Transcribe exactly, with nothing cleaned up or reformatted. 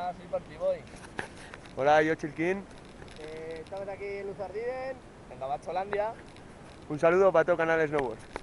Hola, soy Portiboy. Hola, yo Chilquín. Eh, estamos aquí en Luzardiden, en Gabacholandia. Un saludo para todo Canal Snowboard.